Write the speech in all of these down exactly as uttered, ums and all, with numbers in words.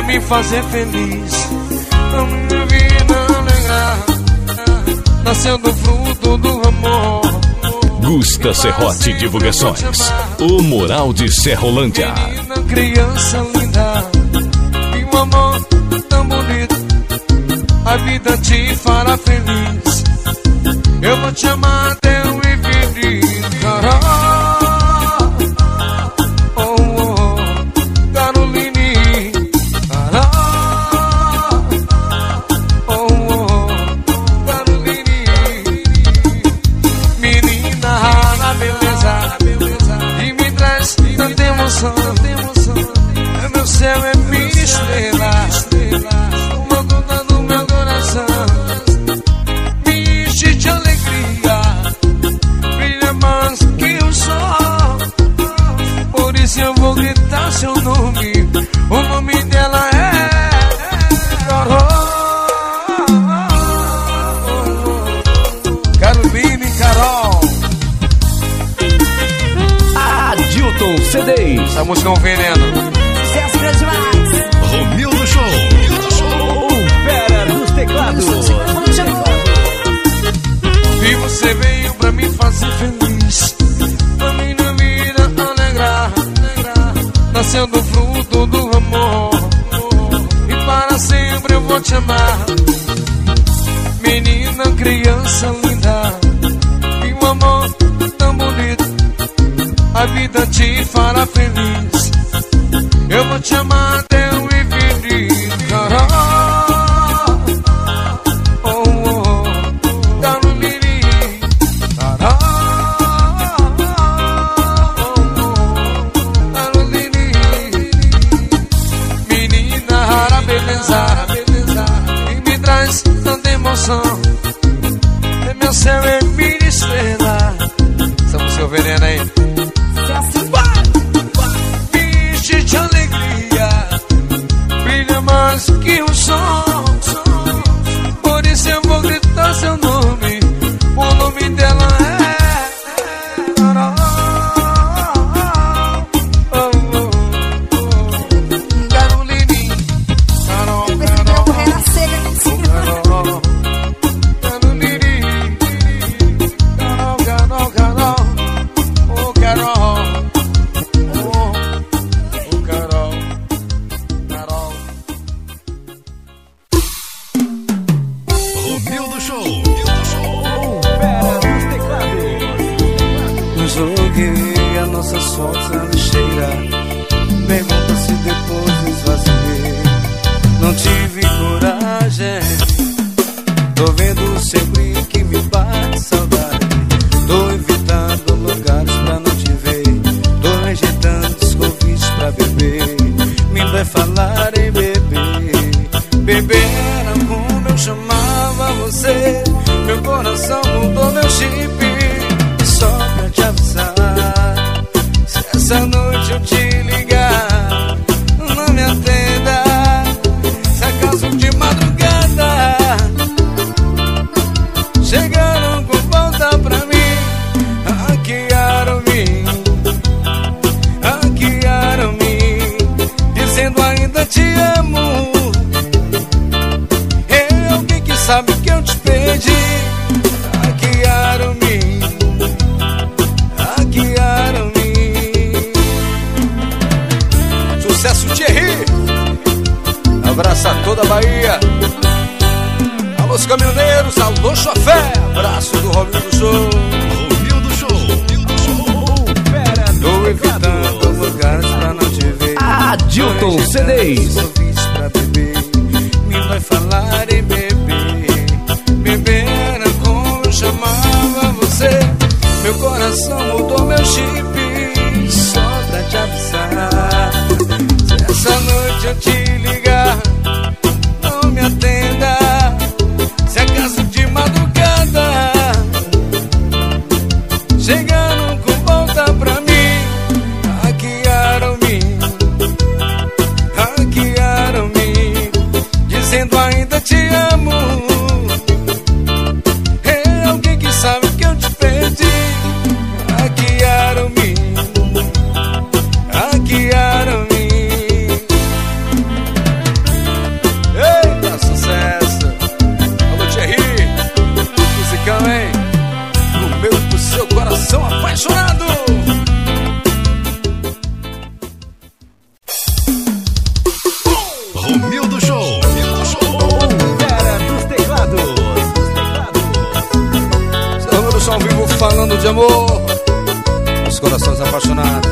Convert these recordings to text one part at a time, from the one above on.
me fazer feliz, pra minha vida alegrar, nascendo fruto do amor. Gusta Serrote Divulgações, o Moral de Serrolândia. Menina, criança linda, e um amor tão bonito, a vida te fará feliz. Eu vou te amar até o infinito, Carol. Oh, oh, Caroline, Carol. Oh, oh, Caroline. Menina rara, beleza, que me traz tanta emoção. É meu céu, é minha estrela, uma conta do meu coração. Me enche de alegria, brilha mais que o sol. Por isso eu vou gritar seu nome, o nome dela é Carol. Caroline, Carol. Adilton C Ds. Essa música é um veneno. Sucesso grande demais. Romildo Show. Opera nos teclados. E você veio pra me fazer feliz, pra minha vida alegrar, nascendo fruto do amor. E para sempre eu vou te amar. Menina, criança linda, e um amor tão bonito, a vida te fará feliz. Eu vou te amar até o infinito, Carol. Oh, oh, Caroline, Carol. Oh, oh, Caroline. Menina rara, beleza, que me traz tanta emoção. É meu céu, é minha estrela. Estamos seu veneno aí. De alegria, brilha mais que o sol. Por isso eu vou gritar seu nome, o nome dela é Carol. Oh, oh, oh. Caroline, Carol, Carol, Carol, Caroline, Carol, Carol, Carol, oh Carol. Joguei a nossa fotos na lixeira, pergunta se depois esvaziei. Não tive coragem, tô vendo sempre que me bate saudade. Tô evitando lugares pra não te ver, tô rejeitando os convites pra beber. Me vai falar em beber, beber era como eu chamava você. Meu coração mudou meu chip. Só pra te avisar, se essa noite eu te ligar, não me atenda. Se acaso de madrugada chegaram com volta pra mim, hackearam-me, hackearam-me, dizendo ainda te amo. É alguém que sabe que eu te perdi. Hackearam-me, hackearam-me. Sucesso Thierry, abraça toda a Bahia. Alô os caminhoneiros, alô chofé, abraço do Romildo Show. Romildo Show. Tô evitando lugares pra não te ver. Adilton C Ds. Convites pra beber, me vai falar em beber. Beber era como eu chamava você. Meu coração mudou meu chip. Só pra te avisar, se essa noite eu te ligar, não me atenda. Se acaso de madrugada chegaram com volta pra mim, hackearam-me, hackearam-me, dizendo ainda te amo. É alguém que sabe que eu te perdi. Hackearam-me, hackearam-me. Coração apaixonado. Romildo Show. Fera dos teclados. Romildo Show ao vivo falando de amor. Os corações apaixonados.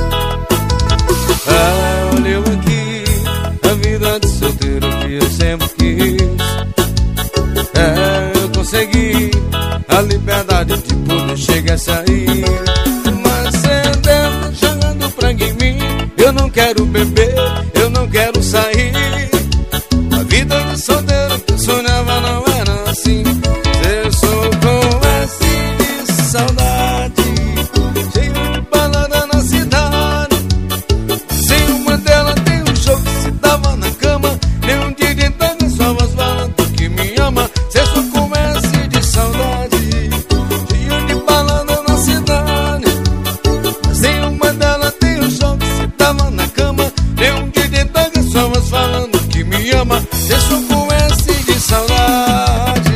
Ah, olha eu aqui, a vida de solteiro que eu sempre quis. É, eu consegui a liberdade de poder chegar a sair. Mas você jogando praga em mim. Eu não quero beber, eu não quero sair. A vida de solteiro que eu sonhava não era assim. Eu sou com S de saudade, cheio de balada na cidade. Sem uma dela tem um show que se dava na cama. Nem um dia de tanga, só voz falando que me ama. Cê só com S de saudade, cheio de balada na cidade. Sem uma dela tem um show que se dava na cama. Nem um dia de tanga, só voz falando que me ama. Cê só com S de saudade.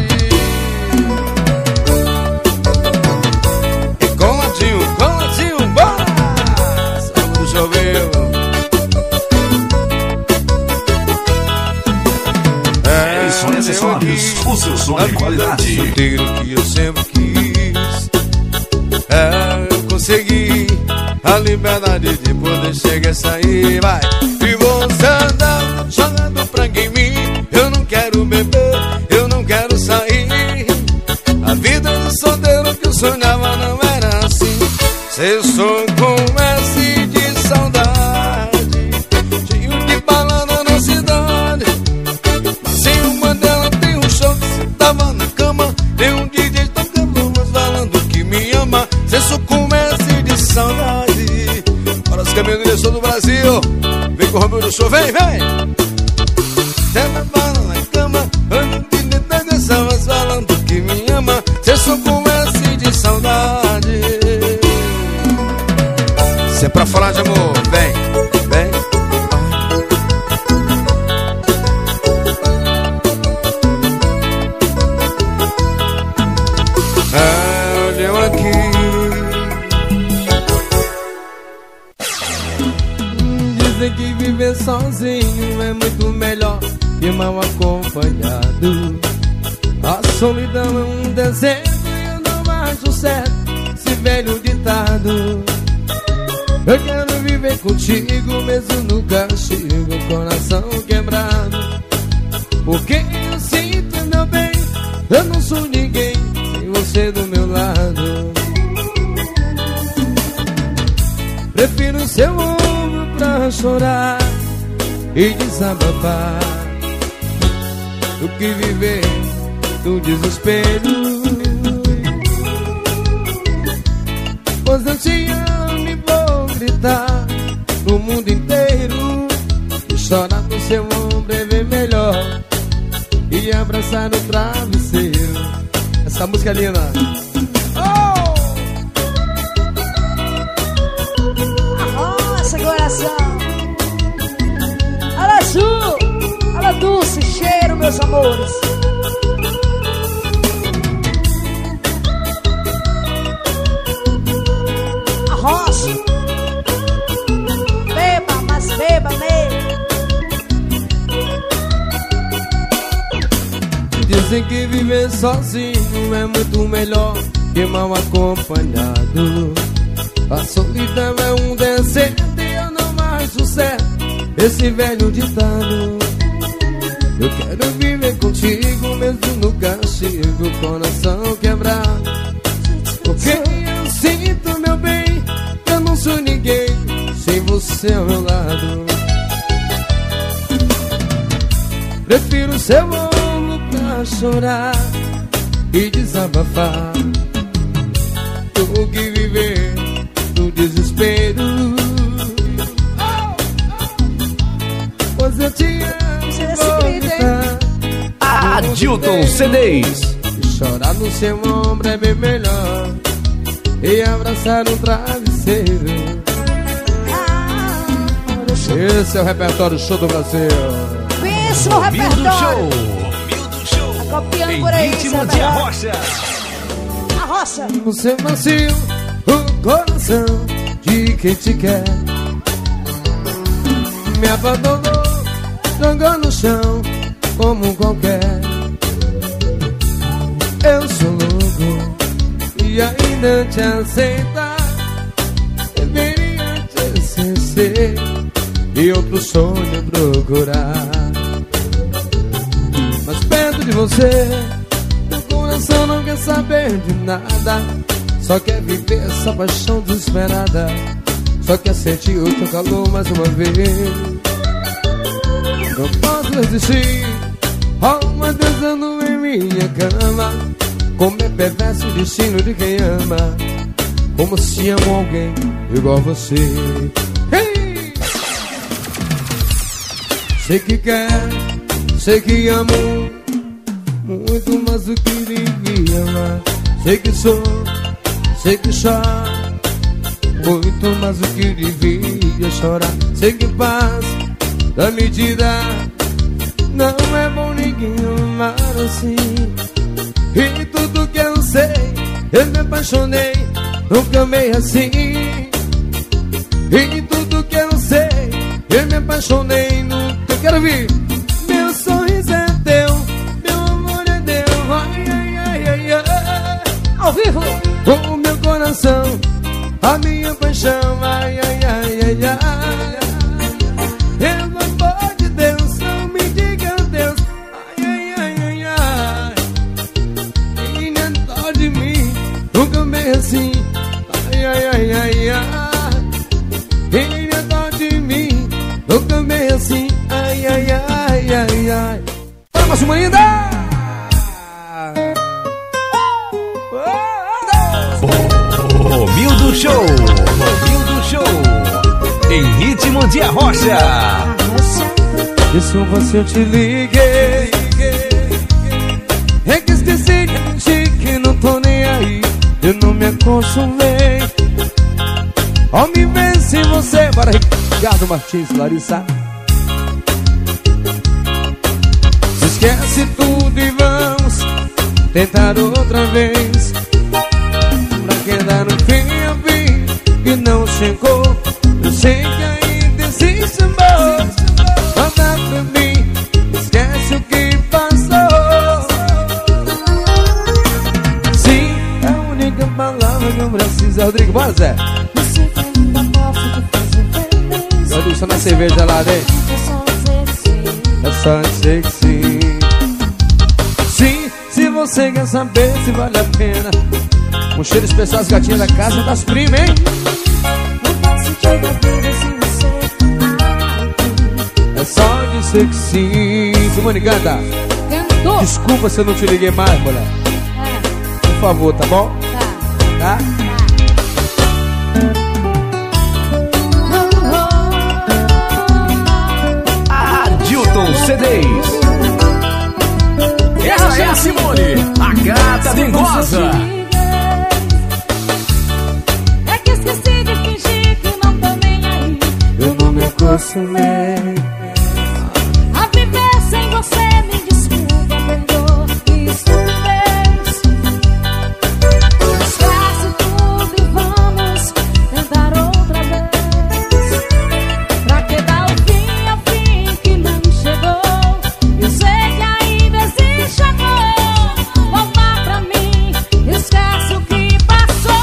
E coladinho, coladinho, bora! Sábado choveu. É isso, acessórios. O seu som de qualidade. Solteiro que eu sempre quis. É, eu consegui a liberdade de poder chegar a sair. Vai! E você anda jogando praga em mim. Eu não quero beber, eu não quero sair. A vida de solteiro que eu sonhava não era assim. Cê sou com S de saudade, cheio de balada na cidade. Mas sem uma dela tem um show que se dava na cama. Tem um D J tocando, mas falando que me ama. Cê sou com S de saudade. Para os caminhoneiros do Brasil, vem com o Romildo Show, vem, vem! Cê me fala na cama, ando de detenção, mas falando que me ama. Cê só com S de saudade. Cê é pra falar de amor, vem, vem. Ah, olha eu aqui. Dizem que viver sozinho é muito melhor que mal acompanhado. A solidão é um deserto e eu não acho certo esse velho ditado. Eu quero viver contigo mesmo no castigo, coração quebrado. Porque eu sinto meu bem, eu não sou ninguém sem você do meu lado. Prefiro seu ombro pra chorar e desabafar do que viver no desespero. Pois eu te amo e vou gritar no mundo inteiro. E chorar no seu ombro é bem melhor e abraçar no travesseiro. Essa música é linda. Oh! Arrocha, coração. Alô, Ju. Alô, Dulce. Cheiro, meus amores. Arrocha. Beba, mas beba mesmo. Dizem que viver sozinho é muito melhor que mal acompanhado. A solidão é um deserto e eu não acho certo esse velho ditado. Eu quero viver contigo mesmo no castigo, coração quebrado. Porque eu sinto meu bem, eu não sou ninguém sem você ao meu lado. Prefiro seu ombro pra chorar e desabafar do que viver no desespero. Pois eu te amo, vou gritar. Adilton C Ds. E chorar no seu ombro é bem melhor e abraçar um travesseiro. Esse é o repertório Show do Brasil. Pensa no Romildo repertório. Show. Romildo Show. Tá copiando Em por aí, ritmo sabe? de arrocha. Arrocha. Você macio, o coração de quem te quer. Me abandonou, jogou no chão como qualquer. Eu sou louco e ainda te aceitar. Deveria te esquecer e outro sonho procurar. Mas perto de você, meu coração não quer saber de nada. Só quer viver essa paixão desesperada. Só quer sentir o teu calor mais uma vez. Não posso resistir a uma dançando em minha cama. Como é perverso o destino de quem ama. Como se amo alguém igual você. Hey! Sei que quer, sei que amo muito mais do que devia amar. Sei que sou, sei que choro muito mais do que devia chorar. Sei que paz da medida não é bom ninguém amar assim. E tudo que eu sei, eu me apaixonei, nunca amei assim. E tudo que eu sei, eu me apaixonei, nunca quero ver. Meu sorriso é teu, meu amor é teu. Ai, ai, ai, ai, ai. Ao vivo. O meu coração, a minha paixão. Ai, ai, ai, ai, ai. Pelo amor de Deus, não me diga Deus. Ai, ai, ai, ai, ai. E nem dó de mim, nunca amei assim. Ai, ai, ai, ai, ai. E nem dó de mim, nunca amei assim. Ai, ai, ai, ai, ai. Bora, mais uma linda! Romildo Show, Romildo Show, em ritmo de arrocha. Isso você eu te liguei. É que esqueci de que não tô nem aí. Eu não me acostumei ao me ver sem você. Bora, Ricardo Martins, Larissa. Se esquece tudo e vamos tentar outra vez. Pra quedar no fim eu vi que não chegou. Eu sei que ainda existe amor. Manda pra mim, esquece o que passou. Sim, é a única palavra que eu preciso. Rodrigo, bora, Zé. Você que ainda posso te fazer feliz. Eu deixo na cerveja lá, né? É só dizer que sim. Sim, se você quer saber se vale a pena. Um cheiro especial às gatinhas da casa das primas, hein? Não faz sentido a vida sem você. É só dizer que sim. Simone, canta. Cantou. Desculpa se eu não te liguei mais, mulher. É, Por favor, tá bom? tá. Tá? Adilton C Ds. Essa é a Simone, a gata dengosa. É que esqueci de fingir que não tô nem aí. Eu não me acostumei A viver sem você, me desculpa, perdoa. Isso fez. Esquece tudo e vamos tentar outra vez. Pra que dar o fim ao fim que não chegou. Eu sei que ainda existe amor. Volta pra mim, esquece o que passou.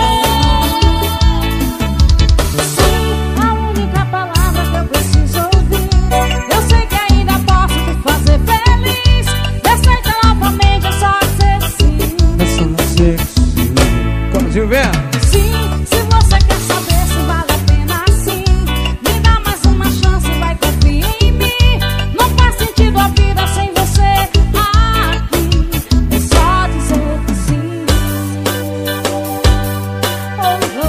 Sim, a única palavra que eu preciso ouvir. Eu sei que ainda posso te fazer feliz. Aceita novamente, é só dizer sim. É só dizer que sim. Corzinho, vem. Sim, se você quer saber se vale a pena assim, me dá mais uma chance, vai, confia em mim. Não faz sentido a vida sem você aqui. É só dizer que sim. Oh,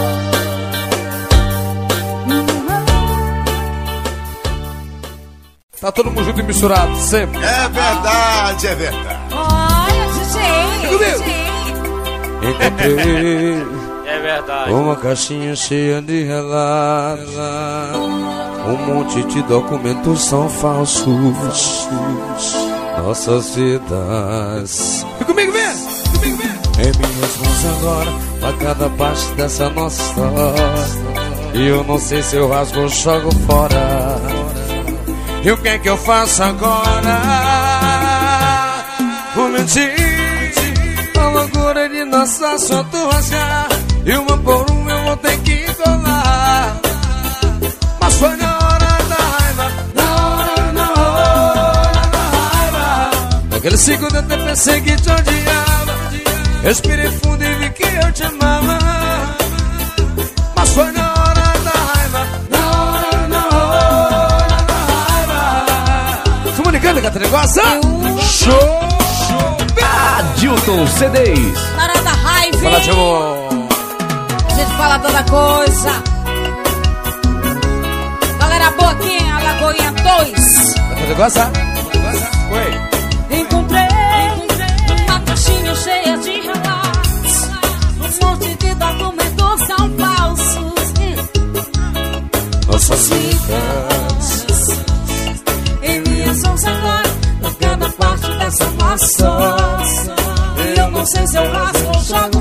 oh. Tá todo mundo junto e misturado, sempre. É verdade, é verdade. Olha, D J. Encontrei É verdade. uma caixinha cheia de relatos. Um monte de documentos são falsos. Nossas vidas. Vem comigo, vem! Comigo, vem! É minha resposta agora pra cada parte dessa nossa história. E eu não sei se eu rasgo ou jogo fora. E o que é que eu faço agora? Vou mentir, a loucura de nossa só tu rasgar. E uma por uma eu vou ter que colar. Mas foi na hora da raiva, na hora, na hora da raiva. Naquele segundo eu até pensei que te odiava. Respirei fundo e vi que eu te amava. Mas foi na hora da raiva, na hora, na hora da raiva. Se comunicando, Catarina, gosta? Show! Adilton C Ds. Na hora da raiva. Fala, tio amor. A gente fala toda coisa. Galera boa aqui em Alagoinha dois. Catarina, gosta? Oi. Encontrei uma caixinha cheia de relatos. Um monte de documentos são falsos. Nossas vidas. Em minhas mãos agora, em cada parte dessa nossa. E eu não sei se eu rasgo ou jogo